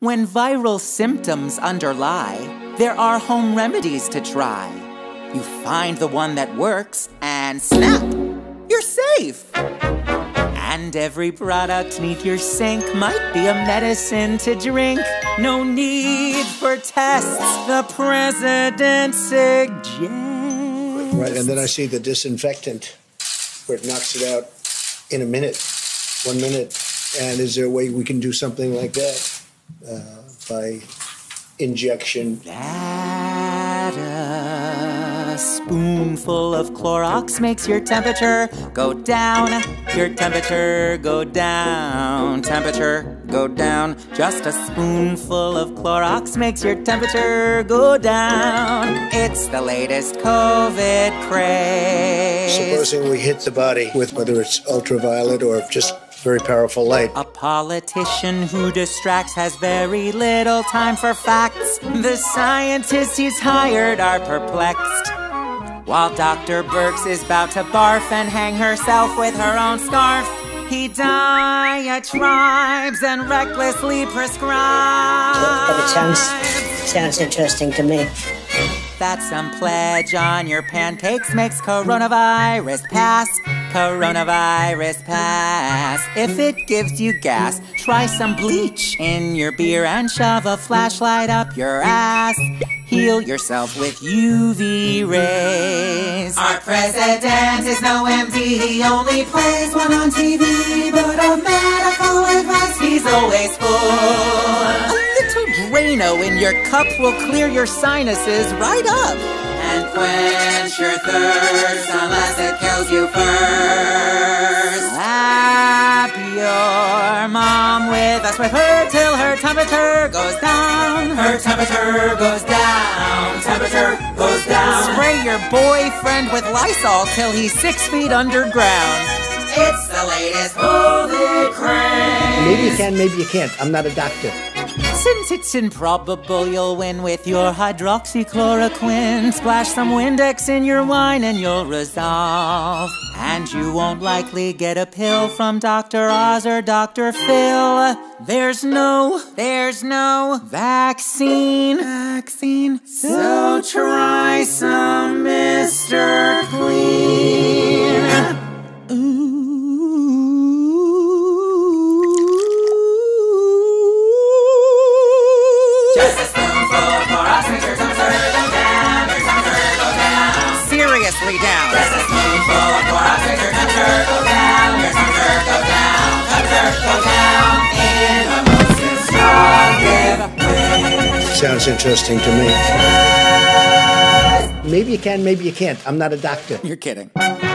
When viral symptoms underlie, there are home remedies to try. You find the one that works, and snap, you're safe. And every product neath your sink might be a medicine to drink. No need for tests, the president suggests. Right, and then I see the disinfectant, where it knocks it out in a minute, 1 minute. And is there a way we can do something like that by injection? That a spoonful of Clorox makes your temperature go down. Your temperature go down. Temperature go down. Just a spoonful of Clorox makes your temperature go down. It's the latest COVID craze. Supposing we hit the body with whether it's ultraviolet or just very powerful light. A politician who distracts has very little time for facts. The scientists he's hired are perplexed. While Dr. Birx is about to barf and hang herself with her own scarf, he diatribes and recklessly prescribes. But it sounds interesting to me. That some pledge on your pancakes makes coronavirus pass. Coronavirus pass. If it gives you gas, try some bleach in your beer and shove a flashlight up your ass. Heal yourself with UV rays. Our president is no MD, he only plays one on TV. But of medical advice, he's always full. A little Drano in your cup will clear your sinuses right up and quench your thirst unless it kills you first. Slap your mom with a Swiffer till her temperature goes down. Her temperature goes down. Temperature goes down. Spray your boyfriend with Lysol till he's 6 feet underground. It's the latest COVID craze. Maybe you can, maybe you can't. I'm not a doctor. Since it's improbable you'll win with your hydroxychloroquine, splash some Windex in your wine and you'll resolve. And you won't likely get a pill from Dr. Oz or Dr. Phil. There's no vaccine. So try some Mr. Clean. Just a spoonful of Clorox makes your temperature go down. Your temperature go down. Seriously down. Just a spoonful of Clorox makes your temperature go down. Your temperature go down. Temperature go down in the most instructive way. Sounds interesting to me. Maybe you can, maybe you can't. I'm not a doctor. You're kidding.